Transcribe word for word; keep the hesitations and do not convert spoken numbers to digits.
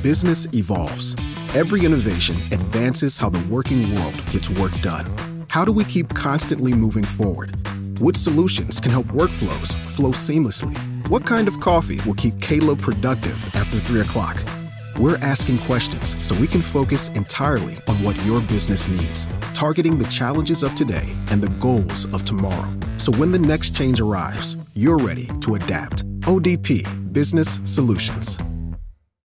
Business evolves. Every innovation advances how the working world gets work done. How do we keep constantly moving forward? What solutions can help workflows flow seamlessly? What kind of coffee will keep Caleb productive after three o'clock? We're asking questions so we can focus entirely on what your business needs, targeting the challenges of today and the goals of tomorrow. So when the next change arrives, you're ready to adapt. O D P Business Solutions.